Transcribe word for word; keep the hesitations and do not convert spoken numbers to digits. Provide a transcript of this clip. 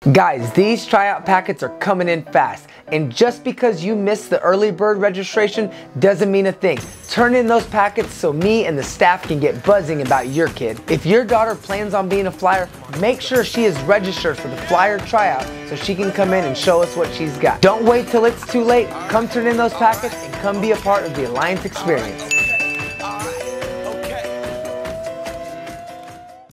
Guys, these tryout packets are coming in fast, and just because you missed the early bird registration doesn't mean a thing. Turn in those packets so me and the staff can get buzzing about your kid. If your daughter plans on being a flyer, make sure she is registered for the flyer tryout so she can come in and show us what she's got. Don't wait till it's too late. Come turn in those packets and come be a part of the Alliance experience.